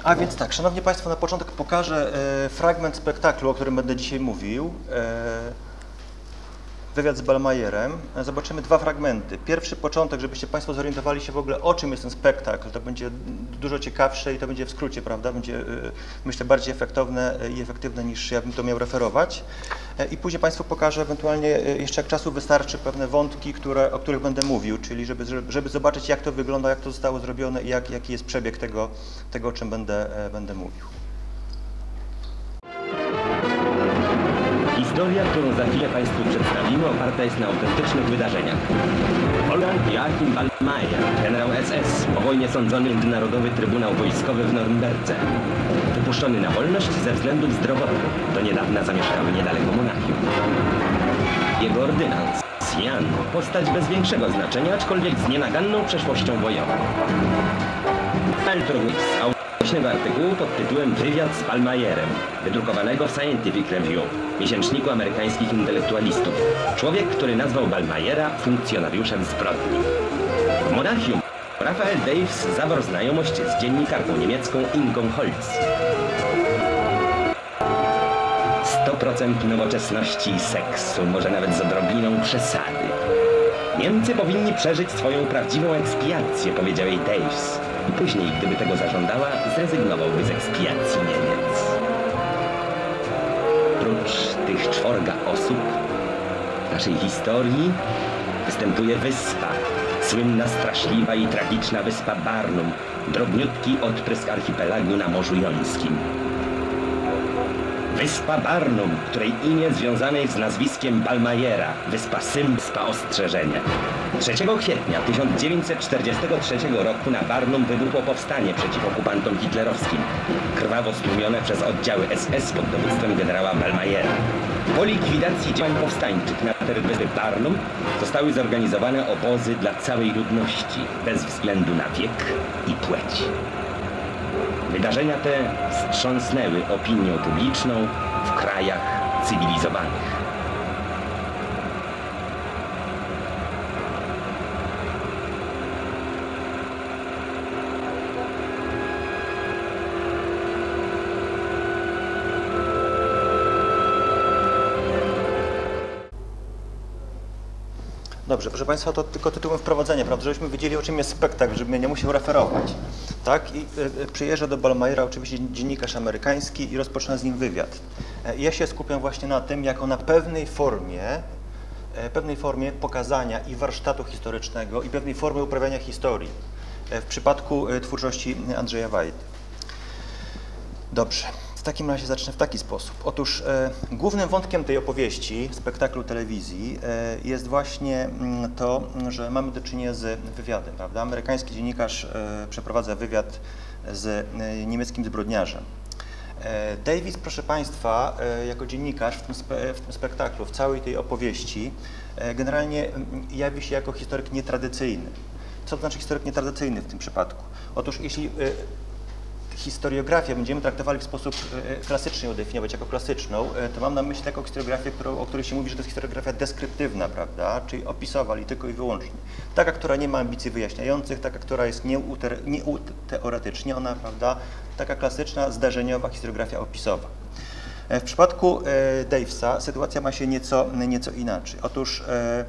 A więc tak, Szanowni Państwo, na początek pokażę fragment spektaklu, o którym będę dzisiaj mówił. Wywiad z Ballmeyerem. Zobaczymy dwa fragmenty. Pierwszy początek, żebyście Państwo zorientowali się w ogóle, o czym jest ten spektakl. To będzie dużo ciekawsze i to będzie w skrócie, prawda? Będzie, myślę, bardziej efektywne niż ja bym to miał referować. I później Państwu pokażę ewentualnie, jeszcze jak czasu wystarczy, pewne wątki, o których będę mówił, czyli żeby zobaczyć, jak to wygląda, jak to zostało zrobione i jaki jest przebieg tego, o czym będę mówił. Historia, którą za chwilę Państwu przedstawimy, oparta jest na autentycznych wydarzeniach. Wolfgang Joachim Ballmeyer, generał SS, po wojnie sądzony Międzynarodowy Trybunał Wojskowy w Norymberdze. Wypuszczony na wolność ze względów zdrowotnych, do niedawna zamieszkały niedaleko Monachium. Jego ordynans, Jan, postać bez większego znaczenia, aczkolwiek z nienaganną przeszłością wojową. Głośnego artykułu pod tytułem Wywiad z Ballmeyerem, wydrukowanego w Scientific Review, miesięczniku amerykańskich intelektualistów. Człowiek, który nazwał Ballmeyera funkcjonariuszem zbrodni. W Monachium Raphael Daves zawarł znajomość z dziennikarką niemiecką Ingą Holz. 100% nowoczesności i seksu, może nawet z odrobiną przesady. Niemcy powinni przeżyć swoją prawdziwą ekspiację, powiedział jej Daves. I później, gdyby tego zażądała, zrezygnowałby z ekspiacji Niemiec. Prócz tych czworga osób w naszej historii występuje wyspa, słynna, straszliwa i tragiczna wyspa Barnum, drobniutki odprysk archipelagu na Morzu Jońskim. Wyspa Barnum, której imię związane jest z nazwiskiem Ballmeyera, wyspa Sym, wyspa ostrzeżenia. 3 kwietnia 1943 roku na Barnum wybuchło powstanie przeciw okupantom hitlerowskim, krwawo stłumione przez oddziały SS pod dowództwem generała Ballmeyera. Po likwidacji działań powstańczych na terenie wyspy Barnum zostały zorganizowane obozy dla całej ludności, bez względu na wiek i płeć. Wydarzenia te wstrząsnęły opinią publiczną w krajach cywilizowanych. Dobrze, proszę Państwa, to tylko tytułem wprowadzenia, prawda, żebyśmy wiedzieli, o czym jest spektakl, żeby mnie nie musiał referować. Tak? I przyjeżdża do Ballmeyera oczywiście dziennikarz amerykański i rozpoczyna z nim wywiad. Ja się skupiam właśnie na tym, jako na pewnej formie pokazania i warsztatu historycznego i pewnej formy uprawiania historii w przypadku twórczości Andrzeja Wajdy. Dobrze. W takim razie zacznę w taki sposób. Otóż głównym wątkiem tej opowieści, spektaklu telewizji jest właśnie to, że mamy do czynienia z wywiadem, prawda? Amerykański dziennikarz przeprowadza wywiad z niemieckim zbrodniarzem. Davis, proszę Państwa, jako dziennikarz w tym spektaklu, w całej tej opowieści, generalnie jawi się jako historyk nietradycyjny. Co to znaczy historyk nietradycyjny w tym przypadku? Otóż jeśli historiografię będziemy traktowali w sposób klasyczny, ją definiować jako klasyczną, to mam na myśli taką historiografię, o której się mówi, że to jest historiografia deskryptywna, prawda, czyli opisowa, ale tylko i wyłącznie. Taka, która nie ma ambicji wyjaśniających, taka, która jest teoretycznie, ona, prawda, taka klasyczna, zdarzeniowa historiografia opisowa. W przypadku Davesa sytuacja ma się nieco inaczej. Otóż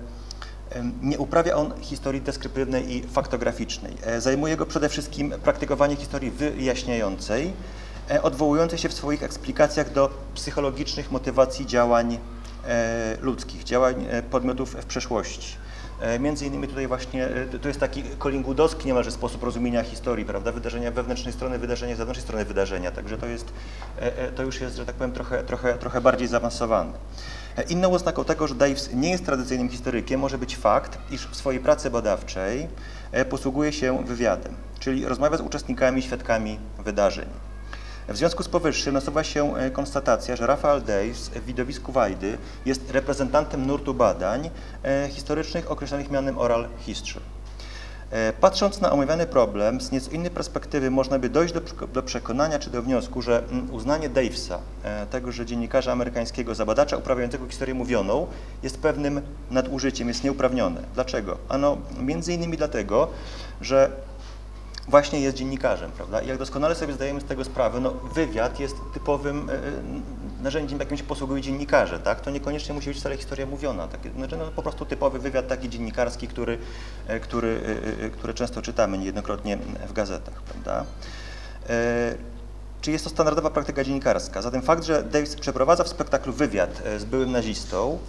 nie uprawia on historii deskryptywnej i faktograficznej. Zajmuje go przede wszystkim praktykowanie historii wyjaśniającej, odwołującej się w swoich eksplikacjach do psychologicznych motywacji działań ludzkich, działań podmiotów w przeszłości. Między innymi tutaj właśnie, to jest taki collingwoodowski niemalże sposób rozumienia historii, prawda, wydarzenia wewnętrznej strony wydarzenia, zewnętrznej strony wydarzenia, także to już jest, że tak powiem, trochę bardziej zaawansowane. Inną oznaką tego, że Daves nie jest tradycyjnym historykiem, może być fakt, iż w swojej pracy badawczej posługuje się wywiadem, czyli rozmawia z uczestnikami, świadkami wydarzeń. W związku z powyższym nasuwa się konstatacja, że Raphael Daves w widowisku Wajdy jest reprezentantem nurtu badań historycznych określanych mianem oral history. Patrząc na omawiany problem z nieco innej perspektywy, można by dojść do przekonania czy do wniosku, że uznanie Davesa, tegoże dziennikarza amerykańskiego za badacza uprawiającego historię mówioną, jest pewnym nadużyciem, jest nieuprawnione. Dlaczego? Ano między innymi dlatego, że właśnie jest dziennikarzem, prawda? I jak doskonale sobie zdajemy z tego sprawę, no wywiad jest typowym narzędziem, jakim się posługują dziennikarze, tak? To niekoniecznie musi być wcale historia mówiona, znaczy, no, po prostu typowy wywiad taki dziennikarski, który często czytamy niejednokrotnie w gazetach, prawda? Czyli jest to standardowa praktyka dziennikarska. Zatem fakt, że Davis przeprowadza w spektaklu wywiad z byłym nazistą,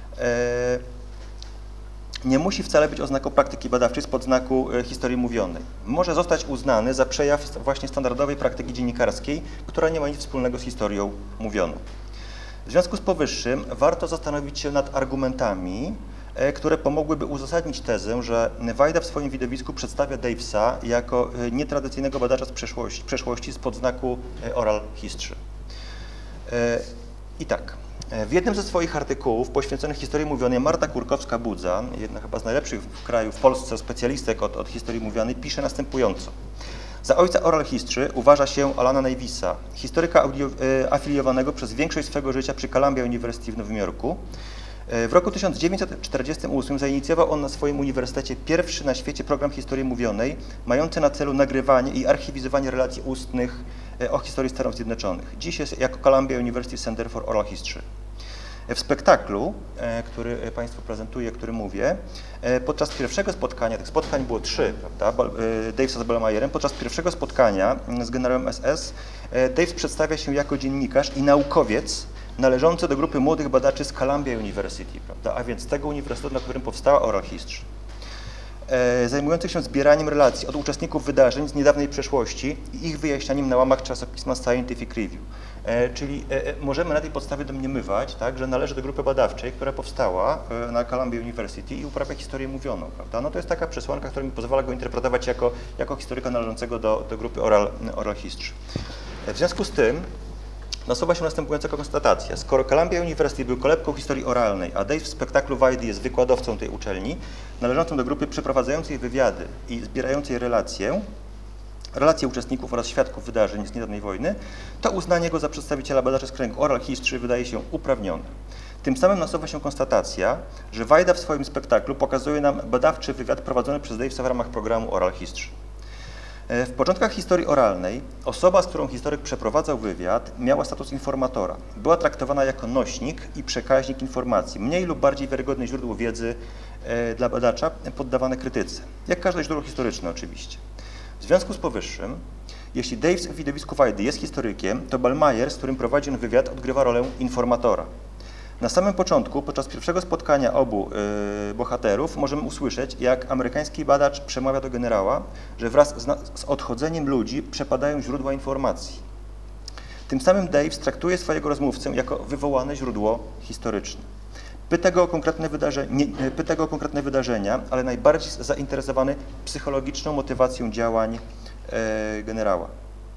nie musi wcale być oznaką praktyki badawczej spod znaku historii mówionej. Może zostać uznany za przejaw właśnie standardowej praktyki dziennikarskiej, która nie ma nic wspólnego z historią mówioną. W związku z powyższym warto zastanowić się nad argumentami, które pomogłyby uzasadnić tezę, że Wajda w swoim widowisku przedstawia Davisa jako nietradycyjnego badacza z przeszłości spod znaku oral history. I tak. W jednym ze swoich artykułów poświęconych historii mówionej Marta Kurkowska-Budza, jedna chyba z najlepszych w kraju, w Polsce specjalistek od historii mówionej, pisze następująco. Za ojca oral history uważa się Alana Navisa, historyka afiliowanego przez większość swego życia przy Columbia University w Nowym Jorku. W roku 1948 zainicjował on na swoim uniwersytecie pierwszy na świecie program historii mówionej, mający na celu nagrywanie i archiwizowanie relacji ustnych o historii Stanów Zjednoczonych. Dziś jest jako Columbia University Center for Oral History. W spektaklu, który Państwu prezentuję, który mówię, podczas pierwszego spotkania, tych spotkań było 3, prawda, Davisa z Ballmeyerem, podczas pierwszego spotkania z generałem SS, Davis przedstawia się jako dziennikarz i naukowiec należący do grupy młodych badaczy z Columbia University, prawda, a więc tego uniwersytetu, na którym powstała Oral History, zajmujących się zbieraniem relacji od uczestników wydarzeń z niedawnej przeszłości i ich wyjaśnianiem na łamach czasopisma Scientific Review. Czyli możemy na tej podstawie domniemywać, tak, że należy do grupy badawczej, która powstała na Columbia University i uprawia historię mówioną, prawda? No to jest taka przesłanka, która mi pozwala go interpretować jako historyka należącego do grupy oral history. W związku z tym nasuwa się następująca konstatacja. Skoro Columbia University był kolebką historii oralnej, a Davis w spektaklu Wajdy jest wykładowcą tej uczelni, należącą do grupy przeprowadzającej wywiady i zbierającej relacje uczestników oraz świadków wydarzeń z niedawnej wojny, to uznanie go za przedstawiciela badaczy z kręgu oral history wydaje się uprawnione. Tym samym nasuwa się konstatacja, że Wajda w swoim spektaklu pokazuje nam badawczy wywiad prowadzony przez Davisa w ramach programu Oral History. W początkach historii oralnej osoba, z którą historyk przeprowadzał wywiad, miała status informatora. Była traktowana jako nośnik i przekaźnik informacji, mniej lub bardziej wiarygodne źródło wiedzy dla badacza poddawane krytyce, jak każde źródło historyczne oczywiście. W związku z powyższym, jeśli Davis w widowisku Wajdy jest historykiem, to Ballmeyer, z którym prowadzi on wywiad, odgrywa rolę informatora. Na samym początku, podczas pierwszego spotkania obu bohaterów, możemy usłyszeć, jak amerykański badacz przemawia do generała, że wraz z odchodzeniem ludzi przepadają źródła informacji. Tym samym Davis traktuje swojego rozmówcę jako wywołane źródło historyczne. Pyta go o konkretne wydarzenia, ale najbardziej zainteresowany psychologiczną motywacją działań generała.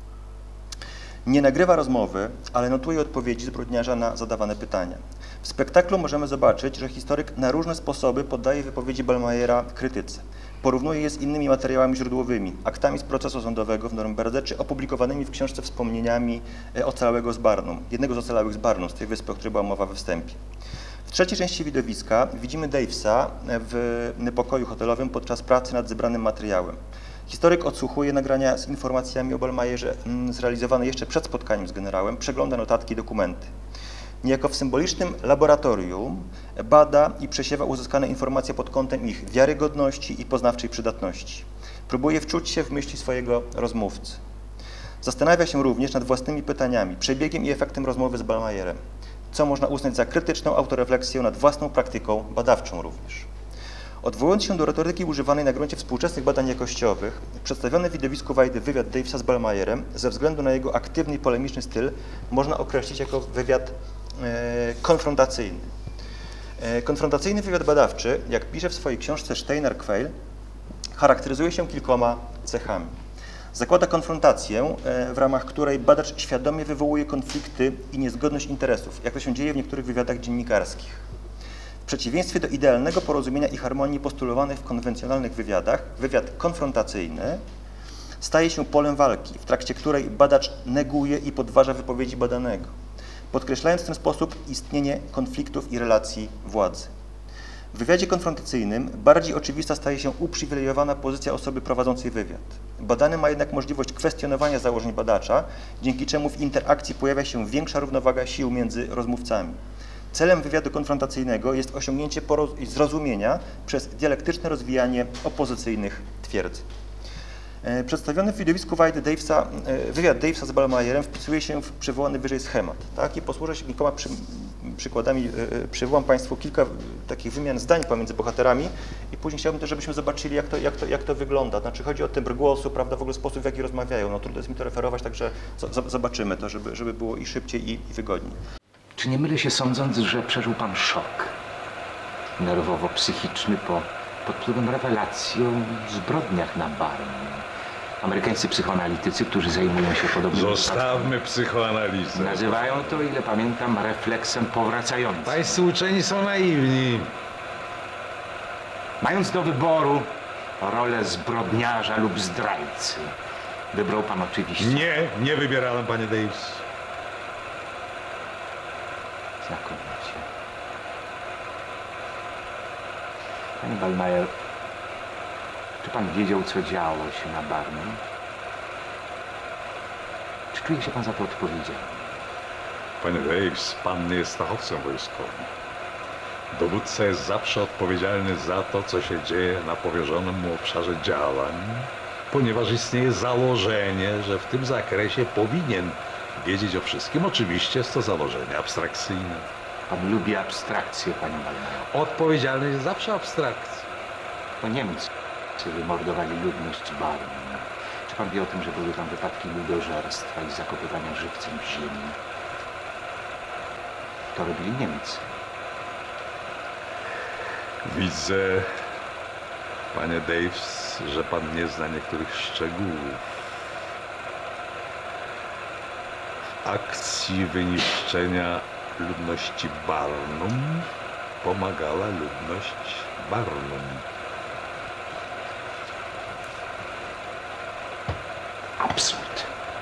Nie nagrywa rozmowy, ale notuje odpowiedzi zbrodniarza na zadawane pytania. W spektaklu możemy zobaczyć, że historyk na różne sposoby poddaje wypowiedzi Ballmeyera krytyce. Porównuje je z innymi materiałami źródłowymi, aktami z procesu sądowego w Norymberdze, czy opublikowanymi w książce wspomnieniami ocalałego z Barnum, jednego z ocalałych z Barnum, z tej wyspy, o której była mowa we wstępie. W trzeciej części widowiska widzimy Davisa w pokoju hotelowym podczas pracy nad zebranym materiałem. Historyk odsłuchuje nagrania z informacjami o Ballmeyerze zrealizowane jeszcze przed spotkaniem z generałem, przegląda notatki i dokumenty. Niejako w symbolicznym laboratorium bada i przesiewa uzyskane informacje pod kątem ich wiarygodności i poznawczej przydatności. Próbuje wczuć się w myśli swojego rozmówcy. Zastanawia się również nad własnymi pytaniami, przebiegiem i efektem rozmowy z Ballmeyerem, co można uznać za krytyczną autorefleksję nad własną praktyką badawczą również. Odwołując się do retoryki używanej na gruncie współczesnych badań jakościowych, przedstawiony w widowisku Wajdy wywiad Davisa z Ballmeyerem ze względu na jego aktywny i polemiczny styl można określić jako wywiad konfrontacyjny. Konfrontacyjny wywiad badawczy, jak pisze w swojej książce Steiner-Quayle, charakteryzuje się kilkoma cechami. Zakłada konfrontację, w ramach której badacz świadomie wywołuje konflikty i niezgodność interesów, jak to się dzieje w niektórych wywiadach dziennikarskich. W przeciwieństwie do idealnego porozumienia i harmonii postulowanych w konwencjonalnych wywiadach, wywiad konfrontacyjny staje się polem walki, w trakcie której badacz neguje i podważa wypowiedzi badanego, podkreślając w ten sposób istnienie konfliktów i relacji władzy. W wywiadzie konfrontacyjnym bardziej oczywista staje się uprzywilejowana pozycja osoby prowadzącej wywiad. Badany ma jednak możliwość kwestionowania założeń badacza, dzięki czemu w interakcji pojawia się większa równowaga sił między rozmówcami. Celem wywiadu konfrontacyjnego jest osiągnięcie zrozumienia przez dialektyczne rozwijanie opozycyjnych twierdzeń. Przedstawiony w widowisku White Davesa, wywiad Davesa z Ballmeyerem wpisuje się w przywołany wyżej schemat. Tak? I posłużę się kilkoma przykładami, przywołam Państwu kilka takich wymian zdań pomiędzy bohaterami i później chciałbym też, żebyśmy zobaczyli, jak to wygląda. Znaczy chodzi o tembr głosu, prawda, w ogóle sposób, w jaki rozmawiają. No trudno jest mi to referować, także zobaczymy to, żeby było i szybciej, i wygodniej. Czy nie mylę się sądząc, że przeżył pan szok nerwowo-psychiczny pod wpływem rewelacji o zbrodniach na Barnum? Amerykańscy psychoanalitycy, którzy zajmują się podobnymi Zostawmy psychoanalizę. nazywają to, ile pamiętam, refleksem powracającym. Pańscy uczeni są naiwni. Mając do wyboru rolę zbrodniarza lub zdrajcy, wybrał pan oczywiście... Nie wybierałem, panie Davis. Znakomicie. Panie Ballmeyer, czy pan wiedział, co działo się na Barnum? Czy czuje się pan za to odpowiedzialny? Panie Davis, pan nie jest fachowcem wojskowym. Dowódca jest zawsze odpowiedzialny za to, co się dzieje na powierzonym mu obszarze działań, ponieważ istnieje założenie, że w tym zakresie powinien wiedzieć o wszystkim. Oczywiście jest to założenie abstrakcyjne. Pan lubi abstrakcję, panie Ballmeyer. Odpowiedzialność jest zawsze abstrakcja. To Niemcy wymordowali ludność Barnum. Czy pan wie o tym, że były tam wypadki ludożerstwa i zakopywania żywcem w ziemi? To robili Niemcy. Widzę, panie Davis, że pan nie zna niektórych szczegółów. W akcji wyniszczenia ludności Barnum pomagała ludność Barnum. Absurd.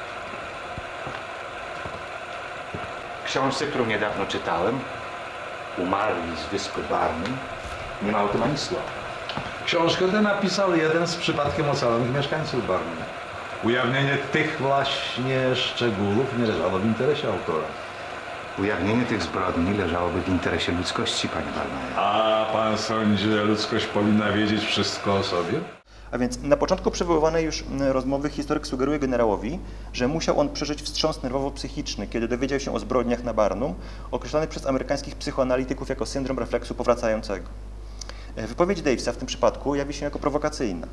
W książce, którą niedawno czytałem, Umarli z wyspy Barnum, nie ma o tym ani słowa. Książkę tę napisał jeden z przypadkiem ocalonych mieszkańców Barnum. Ujawnienie tych właśnie szczegółów nie leżało w interesie autora. Ujawnienie tych zbrodni leżałoby w interesie ludzkości, panie Ballmeyer. A pan sądzi, że ludzkość powinna wiedzieć wszystko o sobie? A więc na początku przywoływanej już rozmowy historyk sugeruje generałowi, że musiał on przeżyć wstrząs nerwowo-psychiczny, kiedy dowiedział się o zbrodniach na Barnum, określany przez amerykańskich psychoanalityków jako syndrom refleksu powracającego. Wypowiedź Davesa w tym przypadku jawi się jako prowokacyjna.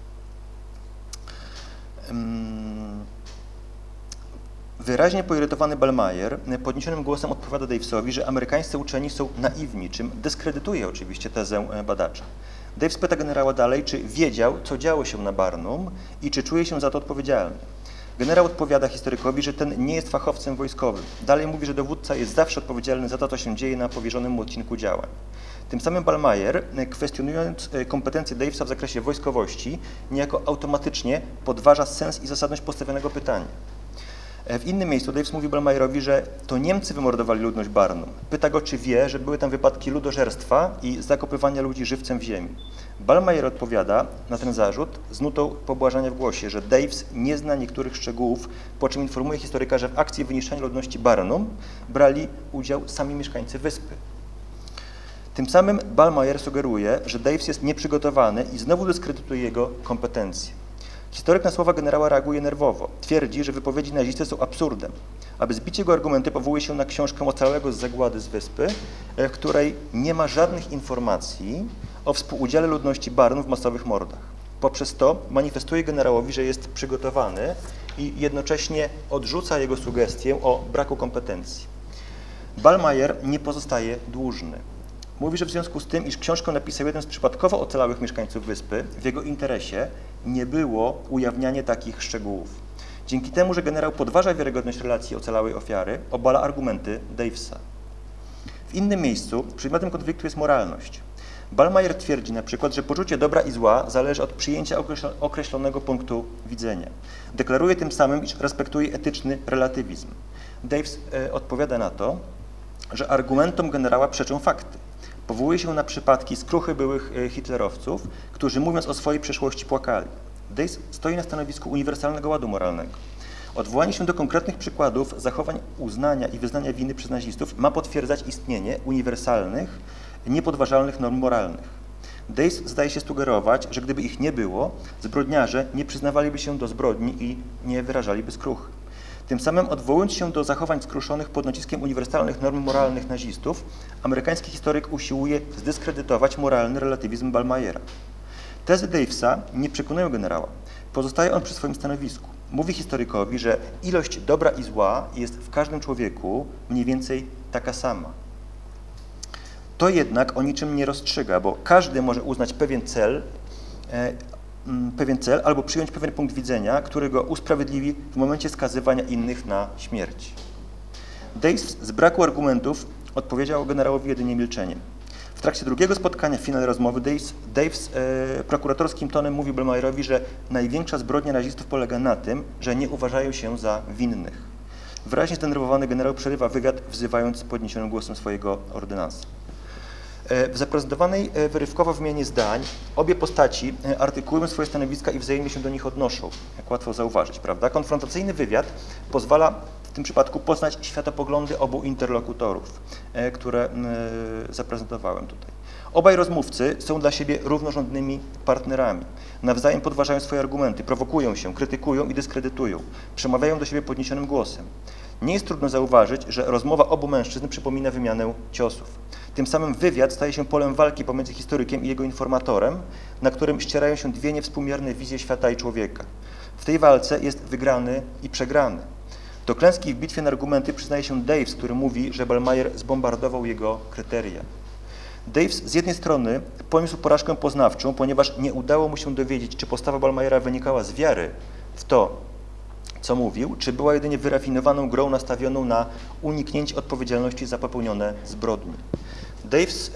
Wyraźnie poirytowany Ballmeyer podniesionym głosem odpowiada Davesowi, że amerykańscy uczeni są naiwni, czym dyskredytuje oczywiście tezę badacza. Daves pyta generała dalej, czy wiedział, co działo się na Barnum i czy czuje się za to odpowiedzialny. Generał odpowiada historykowi, że ten nie jest fachowcem wojskowym. Dalej mówi, że dowódca jest zawsze odpowiedzialny za to, co się dzieje na powierzonym mu odcinku działań. Tym samym Ballmeyer, kwestionując kompetencje Davesa w zakresie wojskowości, niejako automatycznie podważa sens i zasadność postawionego pytania. W innym miejscu Daves mówi Ballmeyerowi, że to Niemcy wymordowali ludność Barnum. Pyta go, czy wie, że były tam wypadki ludożerstwa i zakopywania ludzi żywcem w ziemi. Ballmeyer odpowiada na ten zarzut z nutą pobłażania w głosie, że Daves nie zna niektórych szczegółów, po czym informuje historyka, że w akcji wyniszczania ludności Barnum brali udział sami mieszkańcy wyspy. Tym samym Ballmeyer sugeruje, że Daves jest nieprzygotowany i znowu dyskredytuje jego kompetencje. Historyk na słowa generała reaguje nerwowo. Twierdzi, że wypowiedzi nazisty są absurdem. Aby zbić jego argumenty, powołuje się na książkę Ocalałego z zagłady z wyspy, w której nie ma żadnych informacji o współudziale ludności Barnum w masowych mordach. Poprzez to manifestuje generałowi, że jest przygotowany i jednocześnie odrzuca jego sugestię o braku kompetencji. Ballmeyer nie pozostaje dłużny. Mówi, że w związku z tym, iż książkę napisał jeden z przypadkowo ocalałych mieszkańców wyspy, w jego interesie nie było ujawnianie takich szczegółów. Dzięki temu, że generał podważa wiarygodność relacji ocalałej ofiary, obala argumenty Davesa. W innym miejscu przedmiotem konfliktu jest moralność. Ballmeyer twierdzi na przykład, że poczucie dobra i zła zależy od przyjęcia określonego punktu widzenia. Deklaruje tym samym, iż respektuje etyczny relatywizm. Daves odpowiada na to, że argumentom generała przeczą fakty. Powołuje się na przypadki skruchy byłych hitlerowców, którzy mówiąc o swojej przeszłości płakali. Davis stoi na stanowisku uniwersalnego ładu moralnego. Odwołanie się do konkretnych przykładów zachowań uznania i wyznania winy przez nazistów ma potwierdzać istnienie uniwersalnych, niepodważalnych norm moralnych. Davis zdaje się sugerować, że gdyby ich nie było, zbrodniarze nie przyznawaliby się do zbrodni i nie wyrażaliby skruchy. Tym samym odwołując się do zachowań skruszonych pod naciskiem uniwersalnych norm moralnych nazistów, amerykański historyk usiłuje zdyskredytować moralny relatywizm Ballmeyera. Tezy Davisa nie przekonują generała. Pozostaje on przy swoim stanowisku. Mówi historykowi, że ilość dobra i zła jest w każdym człowieku mniej więcej taka sama. To jednak o niczym nie rozstrzyga, bo każdy może uznać pewien cel albo przyjąć pewien punkt widzenia, który go usprawiedliwi w momencie skazywania innych na śmierć. Davis z braku argumentów odpowiedział generałowi jedynie milczeniem. W trakcie drugiego spotkania w finale rozmowy Davis prokuratorskim tonem mówił Ballmeyerowi, że największa zbrodnia nazistów polega na tym, że nie uważają się za winnych. Wyraźnie zdenerwowany generał przerywa wywiad, wzywając podniesionym głosem swojego ordynansa. W zaprezentowanej wyrywkowo wymianie zdań obie postaci artykułują swoje stanowiska i wzajemnie się do nich odnoszą, jak łatwo zauważyć, prawda? Konfrontacyjny wywiad pozwala w tym przypadku poznać światopoglądy obu interlokutorów, które zaprezentowałem tutaj. Obaj rozmówcy są dla siebie równorzędnymi partnerami. Nawzajem podważają swoje argumenty, prowokują się, krytykują i dyskredytują, przemawiają do siebie podniesionym głosem. Nie jest trudno zauważyć, że rozmowa obu mężczyzn przypomina wymianę ciosów. Tym samym wywiad staje się polem walki pomiędzy historykiem i jego informatorem, na którym ścierają się dwie niewspółmierne wizje świata i człowieka. W tej walce jest wygrany i przegrany. Do klęski w bitwie na argumenty przyznaje się Davis, który mówi, że Ballmeyer zbombardował jego kryteria. Davis z jednej strony poniósł porażkę poznawczą, ponieważ nie udało mu się dowiedzieć, czy postawa Ballmeyera wynikała z wiary w to, co mówił, czy była jedynie wyrafinowaną grą nastawioną na uniknięcie odpowiedzialności za popełnione zbrodnie. Davis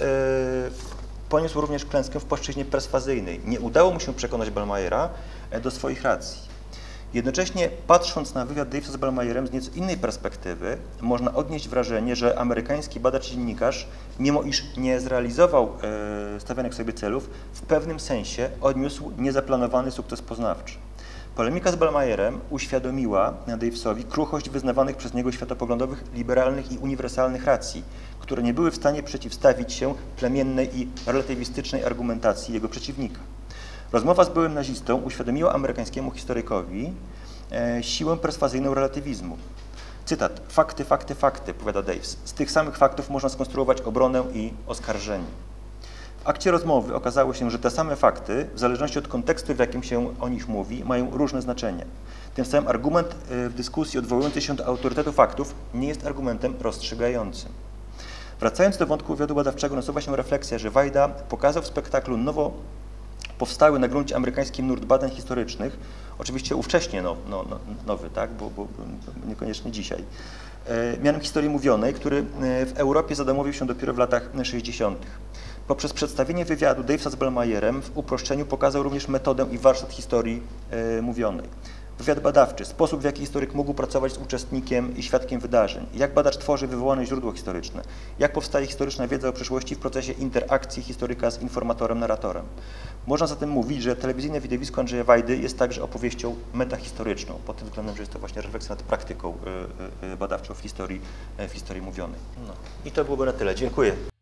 poniósł również klęskę w płaszczyźnie perswazyjnej. Nie udało mu się przekonać Ballmeyera do swoich racji. Jednocześnie, patrząc na wywiad Davisa z Ballmeyerem z nieco innej perspektywy, można odnieść wrażenie, że amerykański badacz i dziennikarz, mimo iż nie zrealizował stawianych sobie celów, w pewnym sensie odniósł niezaplanowany sukces poznawczy. Polemika z Ballmeyerem uświadomiła Davisowi kruchość wyznawanych przez niego światopoglądowych, liberalnych i uniwersalnych racji, które nie były w stanie przeciwstawić się plemiennej i relatywistycznej argumentacji jego przeciwnika. Rozmowa z byłym nazistą uświadomiła amerykańskiemu historykowi siłę perswazyjną relatywizmu. Cytat: fakty, fakty, fakty, powiada Davis. Z tych samych faktów można skonstruować obronę i oskarżenie. W akcie rozmowy okazało się, że te same fakty, w zależności od kontekstu, w jakim się o nich mówi, mają różne znaczenie. Tym samym argument w dyskusji odwołujący się do autorytetu faktów nie jest argumentem rozstrzygającym. Wracając do wątku wywiadu badawczego, nasuwa się refleksja, że Wajda pokazał w spektaklu nowo powstały na gruncie amerykańskim nurt badań historycznych, oczywiście ówcześnie nowy, tak, bo niekoniecznie dzisiaj, mianem historii mówionej, który w Europie zadomowił się dopiero w latach 60. Poprzez przedstawienie wywiadu Davisa z Ballmeyerem w uproszczeniu pokazał również metodę i warsztat historii mówionej. Wywiad badawczy, sposób, w jaki historyk mógł pracować z uczestnikiem i świadkiem wydarzeń, jak badacz tworzy wywołane źródło historyczne, jak powstaje historyczna wiedza o przeszłości w procesie interakcji historyka z informatorem, narratorem. Można zatem mówić, że telewizyjne widowisko Andrzeja Wajdy jest także opowieścią metahistoryczną, pod tym względem, że jest to właśnie refleksja nad praktyką badawczą w historii mówionej. No. I to byłoby na tyle. Dziękuję.